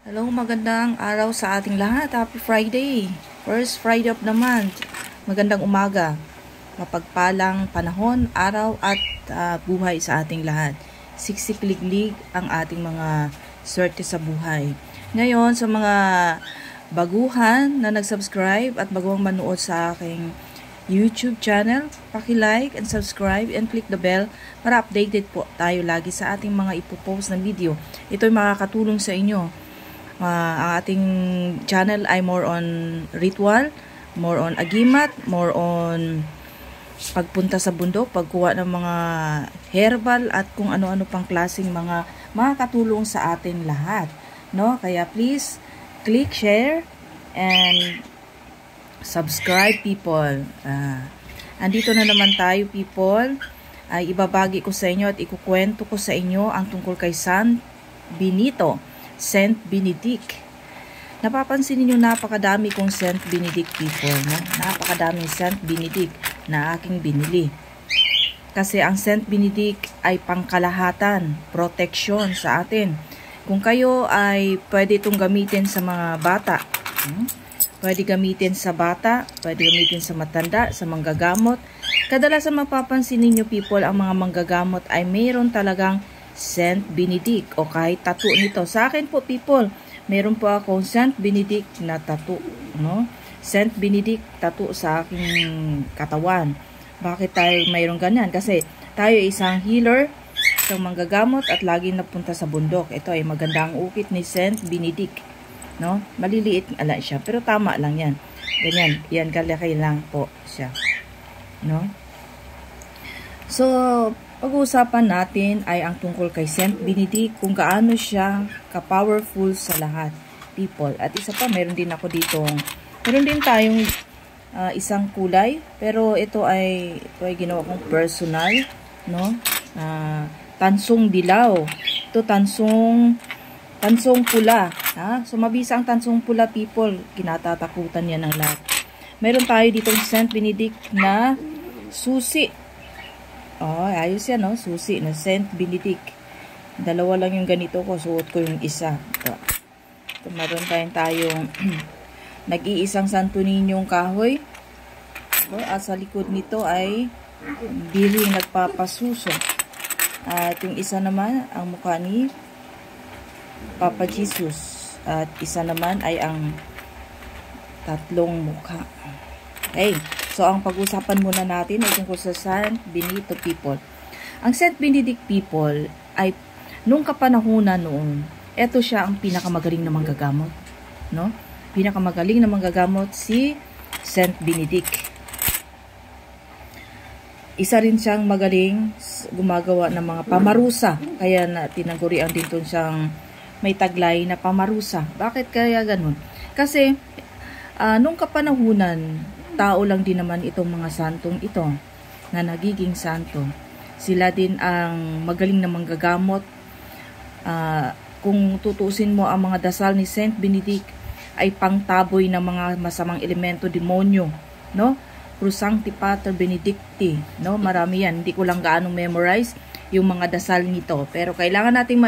Hello, magandang araw sa ating lahat. Happy Friday. First Friday of the month. Magandang umaga. Mapagpalang panahon, araw at buhay sa ating lahat. Siksik-liglig ang ating mga swerte sa buhay. Ngayon, sa mga baguhan na nag-subscribe at baguhang manood sa aking YouTube channel, paki-like and subscribe and click the bell para updated po tayo lagi sa ating mga ipopost na video. Ito'y makakatulong sa inyo. Ang ating channel ay more on ritual, more on agimat, more on pagpunta sa bundok, pagkuha ng mga herbal at kung ano-ano pang klaseng mga makakatulong sa atin lahat, no? Kaya please click, share and subscribe, people. Andito na naman tayo, people. Ay ibabagi ko sa inyo at ikukwento ko sa inyo ang tungkol kay San Benito, Saint Benedict. Napapansin niyo napakadami kong Saint Benedict, people, no? Napakadaming Saint Benedict na aking binili. Kasi ang Saint Benedict ay pangkalahatan, protection sa atin. Kung kayo ay pwede itong gamitin sa mga bata, pwede gamitin sa bata, pwede gamitin sa matanda, sa manggagamot. Kadalasan mapapansin ninyo, people, ang mga manggagamot ay mayroon talagang Saint Benedict o kahit tattoo nito. Sa akin po, people, meron po akong Saint Benedict na tattoo, no? Saint Benedict tattoo sa aking katawan. Bakit tayo mayroon ganyan? Kasi tayo isang healer, isang manggagamot at lagi napunta sa bundok. Ito ay magandang ukit ni Saint Benedict, no? Maliliit ala siya, pero tama lang yan. Ganyan, yan kalaki lang po siya, no? So, pag-uusapan natin ay ang tungkol kay Saint Benedict, kung gaano siya ka-powerful sa lahat, people. At isa pa, meron din ako ditong, meron din tayong isang kulay, pero ito ay ginawa kong personal, no? Tansong dilaw. Ito tansong pula. So, mabisa ang tansong pula, people. Kinatatakutan yan ng lahat. Meron tayo ditong Saint Benedict na susi. Oh, ayos yan, no? Susi na Saint Benedict. Dalawa lang yung ganito ko. Suot ko yung isa. Ito meron tayong nag-iisang Santo Niñong kahoy. At sa likod nito ay biring nagpapasuso. At yung isa naman, ang mukha ni Papa Jesus. At isa naman ay ang tatlong mukha. Okay. So, ang pag-usapan muna natin ay tungkol sa Saint Benito, people. Ang Saint Benedict, people, ay nung kapanahunan noon, eto siya ang pinakamagaling na manggagamot, no? Pinakamagaling na manggagamot si Saint Benedict. Isa rin siyang magaling gumagawa ng mga pamarusa. Kaya na tinagurian din doon siyang may taglay na pamarusa. Bakit kaya ganun? Kasi nung kapanahunan, tao lang din naman itong mga santong ito na nagiging santo. Sila din ang magaling na manggagamot. Kung tutusin mo ang mga dasal ni Saint Benedict ay pangtaboy ng mga masamang elemento, demonyo, no? Prosancti Pater Benedicti, no? Marami yan. Hindi ko lang gaano memorize yung mga dasal nito. Pero kailangan nating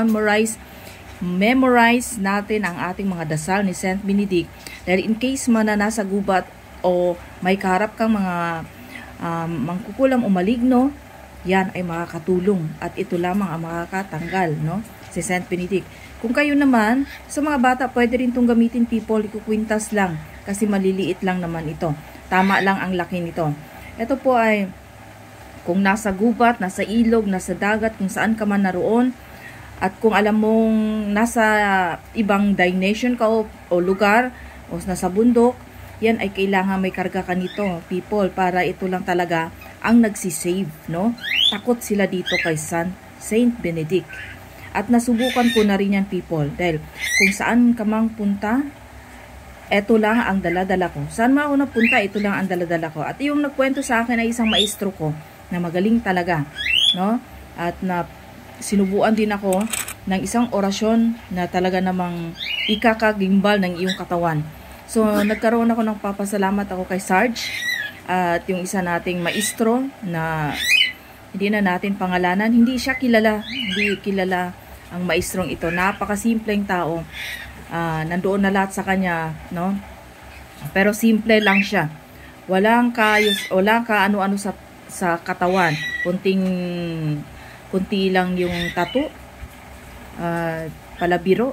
memorize natin ang ating mga dasal ni Saint Benedict. Dahil in case man na nasa gubat o may kaharap kang mga mangkukulam o maligno, yan ay makakatulong at ito lamang ang makakatanggal, no? Si Saint Benedict. Kung kayo naman, sa mga bata, pwede rin itong gamitin, people, ikukwintas lang kasi maliliit lang naman ito. Tama lang ang laki nito. Ito po ay kung nasa gubat, nasa ilog, nasa dagat, kung saan ka man naroon, at kung alam mong nasa ibang dimension ka o lugar o nasa bundok, yan ay kailangan may karga ka nito, people, para ito lang talaga ang nagsisave, no? Takot sila dito kay Saint Benedict. At nasubukan ko na rin yan, people, dahil kung saan ka mang punta, eto lang ang daladala ko. Saan man ako napunta, ito lang ang daladala ko. At yung nagkwento sa akin ay isang maestro ko na magaling talaga, no? At na sinubuan din ako ng isang orasyon na talaga namang ikakagimbal ng iyong katawan. So, nagkaroon ako ng papasalamat ako kay Sarge at yung isa nating maestro na hindi na natin pangalanan. Hindi siya kilala. Hindi kilala ang maestrong ito. Napakasimpleng tao. Nandoon na lahat sa kanya, no? Pero simple lang siya. Walang ano-ano sa katawan. Kunti lang yung tattoo. Palabiro.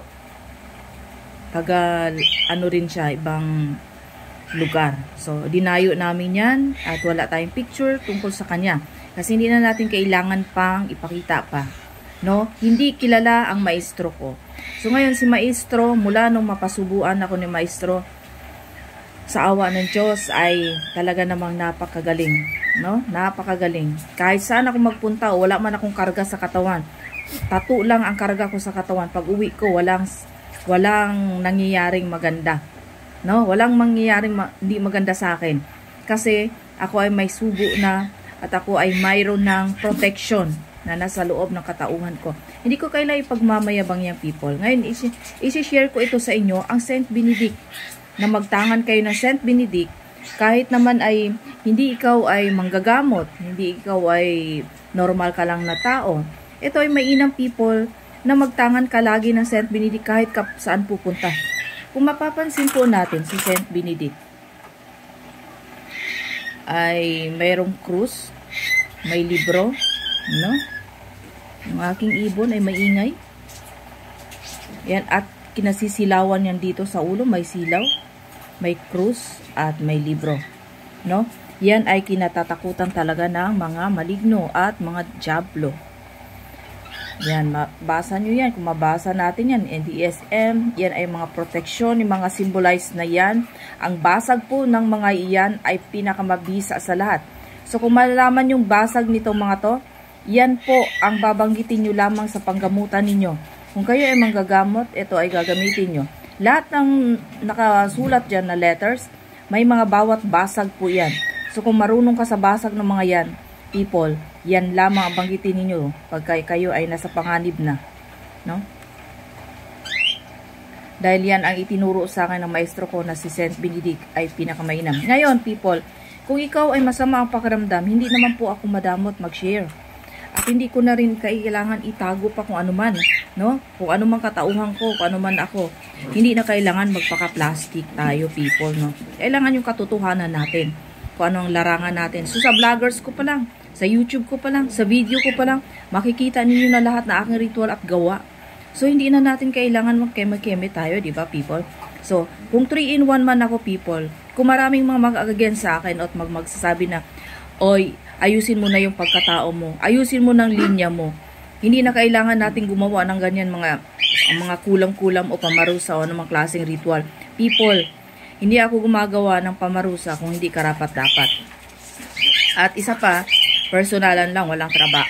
Taga ano rin siya, ibang lugar. So, dinayo namin yan at wala tayong picture tungkol sa kanya. Kasi hindi na natin kailangan pang ipakita pa. No? Hindi kilala ang maestro ko. So, ngayon si maestro, mula nung mapasubuan ako ni maestro, sa awa ng Diyos ay talaga namang napakagaling. No? Napakagaling. Kahit saan ako magpunta, wala man akong karga sa katawan. Tattoo lang ang karga ko sa katawan. Pag uwi ko, walang nangyayaring maganda. No? Walang mangyayaring hindi maganda sa akin. Kasi ako ay may subo na at ako ay mayroon ng protection na nasa loob ng katauhan ko. Hindi ko kailangan ipagmamayabang yung people. Ngayon, isi-share ko ito sa inyo, ang Saint Benedict. Na magtangan kayo ng Saint Benedict, kahit naman ay hindi ikaw ay manggagamot, hindi ikaw ay normal ka lang na tao. Ito ay mainam people na magtangan ka lagi ng Saint Benedict kahit saan pupunta. Kung mapapansin po natin si Saint Benedict ay mayroong krus, may libro, no? Yung aking ibon ay maingay. Yan, at kinasisilawan yan dito sa ulo, may silaw, may krus, at may libro, no? Yan ay kinatatakutan talaga ng mga maligno at mga diablo. Yan, mabasa nyo yan. Kung mabasa natin yan, NDSM, yan ay mga proteksyon, yung mga symbolize na yan. Ang basag po ng mga iyan ay pinakamabisa sa lahat. So, kung malalaman yung basag nitong mga to, yan po ang babanggitin nyo lamang sa panggamutan ninyo. Kung kayo ay manggagamot, ito ay gagamitin nyo. Lahat ng nakasulat dyan na letters, may mga bawat basag po yan. So, kung marunong ka sa basag ng mga yan, people, yan lamang ang banggitin ninyo pagka kayo ay nasa panganib na. No? Dahil yan ang itinuro sa akin ng maestro ko na si Saint Benedict ay pinakamainam. Ngayon, people, kung ikaw ay masama ang pakiramdam, hindi naman po ako madamot mag-share. At hindi ko na rin kailangan itago pa kung ano man, no? Kung ano man katauhan ko, kung ano man ako. Hindi na kailangan magpaka-plastic tayo, people, no? Kailangan yung katotohanan natin. Kung ano ang larangan natin. So, sa vloggers ko pa lang, sa YouTube ko pa lang, sa video ko pa lang, makikita ninyo na lahat na aking ritual at gawa. So, hindi na natin kailangan magkeme-keme tayo, di ba, people? So, kung 3-in-1 man ako, people, kung maraming mga mag-against sa akin at magsasabi na, oy, ayusin mo na yung pagkatao mo. Ayusin mo ng linya mo. Hindi na kailangan natin gumawa ng ganyan mga kulam-kulam o pamarusa o anumang klaseng ritual. People, hindi ako gumagawa ng pamarusa kung hindi karapat-dapat. At isa pa, personalan lang, walang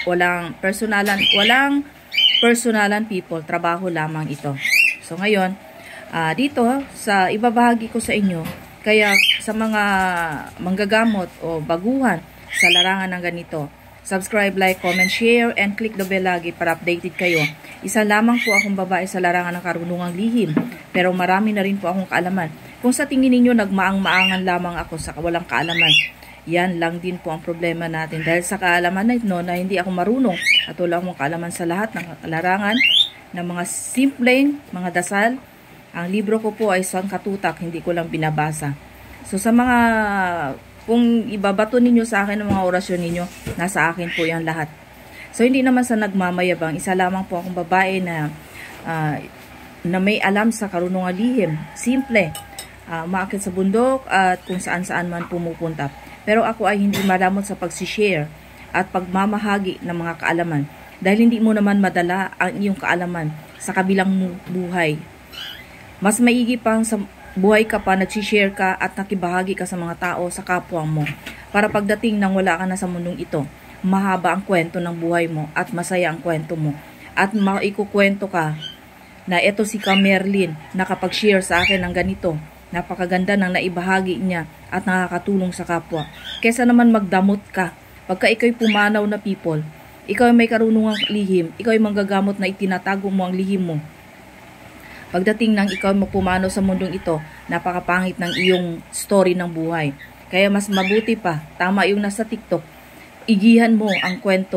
personalan people, trabaho lamang ito. So ngayon, dito sa ibabahagi ko sa inyo, kaya sa mga manggagamot o baguhan sa larangan ng ganito, subscribe, like, comment, share, and click the bell lagi para updated kayo. Isa lamang po akong babae sa larangan ng karunungang lihim, pero marami na rin po akong kaalaman. Kung sa tingin ninyo nagmaang-maangan lamang ako sa walang kaalaman, yan lang din po ang problema natin. Dahil sa kaalaman na ito, na hindi ako marunong at wala akong kaalaman sa lahat ng larangan ng mga simpleng, mga dasal, ang libro ko po ay sangkatutak, hindi ko lang binabasa. So sa mga kung ibabato ninyo sa akin ang mga orasyon ninyo, nasa akin po yan lahat. So, hindi naman sa nagmamayabang. Isa lamang po akong babae na may alam sa karunungang lihim. Simple. Umaakit sa bundok at kung saan-saan man pumupunta. Pero ako ay hindi malamot sa pagsishare at pagmamahagi ng mga kaalaman. Dahil hindi mo naman madala ang iyong kaalaman sa kabilang buhay. Mas maigi pang sa buhay ka pa, nagsishare ka at nakibahagi ka sa mga tao, sa kapwa mo. Para pagdating nang wala ka na sa mundong ito, mahaba ang kwento ng buhay mo at masaya ang kwento mo. At maikukwento ka na eto si Merlin nakapag-share sa akin ng ganito. Napakaganda ng naibahagi niya at nakakatulong sa kapwa. Kesa naman magdamot ka. Pagka ikaw'y pumanaw na people, ikaw ay may karunungang lihim, ikaw ay manggagamot na itinatago mo ang lihim mo. Pagdating ng ikaw magpumano sa mundong ito, napakapangit ng iyong story ng buhay. Kaya mas mabuti pa, tama yung nasa TikTok, igihan mo ang kwento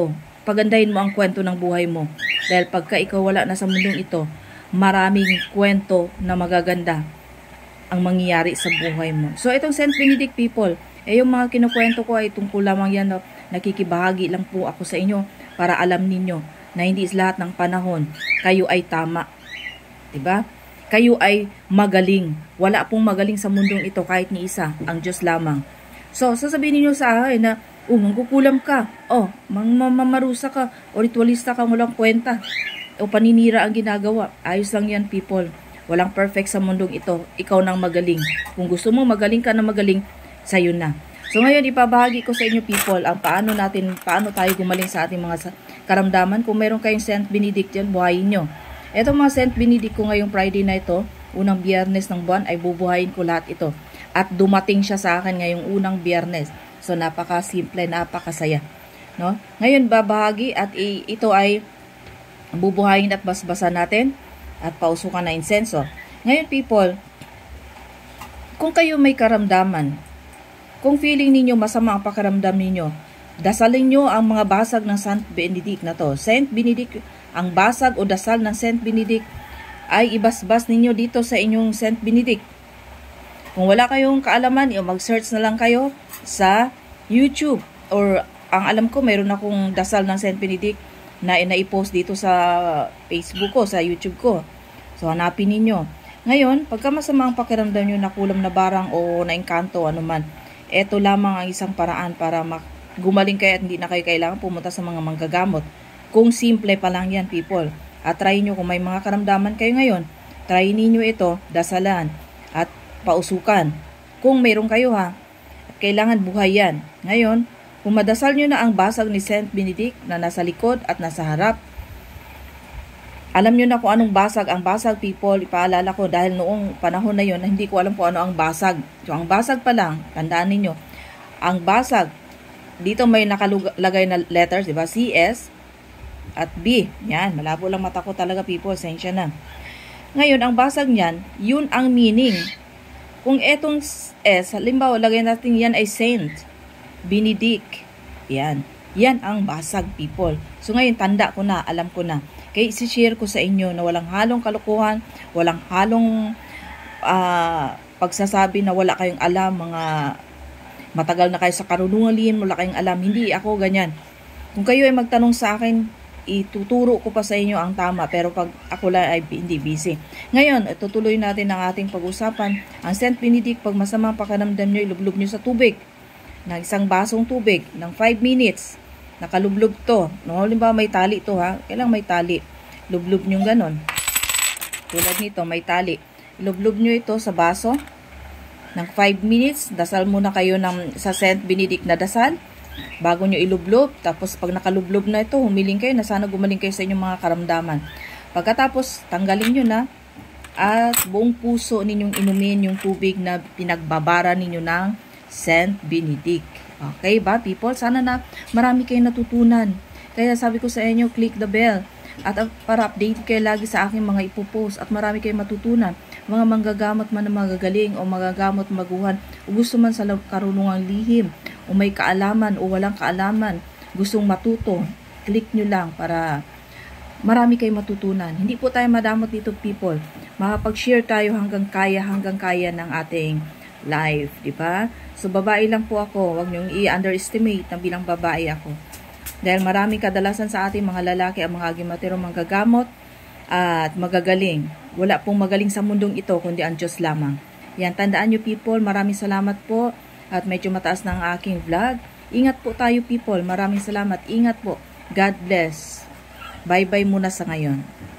pagandahin mo ang kwento ng buhay mo. Dahil pagka ikaw wala na sa mundong ito, maraming kwento na magaganda ang mangyayari sa buhay mo. So, itong Saint Benedict people, yung mga kinukwento ko ay tungkol lamang yan na nakikibahagi lang po ako sa inyo para alam ninyo na hindi lahat ng panahon kayo ay tama. Diba? Kayo ay magaling. Wala pong magaling sa mundong ito kahit ni isa, ang Diyos lamang. So, sasabihin niyo sa akin na, mangkukulam ka, mamarusa ka, o ritualista ka, walang kwenta, o paninira ang ginagawa. Ayos lang yan, people. Walang perfect sa mundong ito. Ikaw nang magaling. Kung gusto mo magaling ka na magaling, sa'yo na. So ngayon, ipabahagi ko sa inyo, people, ang paano tayo gumaling sa ating mga karamdaman. Kung meron kayong Saint Benedict yan, buhayin nyo. Ito mga Saint Benedict ko ngayong Friday na ito, unang biyernes ng buwan, ay bubuhayin ko lahat ito. At dumating siya sa akin ngayong unang biyernes. So napaka-simple, napakasaya. No? Ngayon, babahagi at ito ay bubuhayin at basbasan natin at pausukan na insenso. Ngayon, people, kung kayo may karamdaman, kung feeling ninyo masama ang pakiramdam ninyo, dasalin nyo ang mga basag ng Saint Benedict na to. Saint Benedict, ang basag o dasal ng Saint Benedict ay ibasbas ninyo dito sa inyong Saint Benedict. Kung wala kayong kaalaman, mag-search na lang kayo sa YouTube. Or ang alam ko, mayroon akong dasal ng Saint Benedict na i-post dito sa Facebook ko, sa YouTube ko. So, hanapin ninyo. Ngayon, pagka masama ang pakiramdam nyo na kulam na barang o naengkanto, anuman, eto lamang ang isang paraan para gumaling kayo at hindi na kayo kailangan pumunta sa mga manggagamot. Kung simple pa lang yan, people. At try nyo kung may mga karamdaman kayo ngayon, try ninyo ito, dasalan, at pausukan. Kung mayroon kayo at kailangan buhay yan. Ngayon, kung madasal nyo na ang basag ni Saint Benedict na nasa likod at nasa harap, alam nyo na kung anong basag. Ang basag, people, ipaalala ko dahil noong panahon na yon, hindi ko alam kung ano ang basag. So, ang basag pa lang, tandaan ninyo, ang basag, dito may nakalagay na letters, diba? C, S, at B. Yan, malabo lang mata ko talaga, people, sensya na. Ngayon, ang basag niyan, yun ang meaning. Kung etong S, halimbawa, lagay natin yan ay Saint Benedict. Yan. Yan ang basag, people. So ngayon, tanda ko na, alam ko na. Kaya isi-share ko sa inyo na walang halong kalokohan, walang halong pagsasabi na wala kayong alam, mga matagal na kayo sa karunungan, wala kayong alam. Hindi ako ganyan. Kung kayo ay magtanong sa akin, ituturo ko pa sa inyo ang tama. Pero pag ako lang ay hindi busy. Ngayon, tutuloy natin ang ating pag-usapan. Ang Saint Benedict, pag masama ang pakiramdam nyo, ilublob nyo sa tubig. Ng isang basong tubig, ng 5 minutes. Nakalublob to. No, halimbawa may tali to ha. Kailang may tali. Lublob nyo ganon. Tulad nito, may tali. Lublob nyo ito sa baso. Ng 5 minutes. Dasal muna kayo sa Saint Benedict na dasal. Bago nyo ilublob. Tapos pag nakalublob na ito, humiling kayo na sana gumaling kayo sa inyong mga karamdaman. Pagkatapos, tanggalin nyo na. At buong puso ninyong inumin yung tubig na pinagbabara ninyo ng Saint Benedict. Okay ba, people? Sana na marami kayong natutunan. Kaya sabi ko sa inyo, click the bell. At para update kayo lagi sa aking mga ipopost. At marami kayong matutunan. Mga manggagamot man na magagaling o magagamot maguhan. O gusto man sa karunungang lihim. O may kaalaman o walang kaalaman. Gustong matuto. Click nyo lang para marami kayong matutunan. Hindi po tayo madamot dito, people. Makapag-share tayo hanggang kaya ng ating life, di ba? So, babae lang po ako. Huwag niyong i-underestimate na bilang babae ako. Dahil maraming kadalasan sa ating mga lalaki ang mga agimatero manggagamot at magagaling. Wala pong magaling sa mundong ito, kundi ang Diyos lamang. Yan, tandaan niyo, people. Maraming salamat po. At medyo mataas na ang aking vlog. Ingat po tayo, people. Maraming salamat. Ingat po. God bless. Bye-bye muna sa ngayon.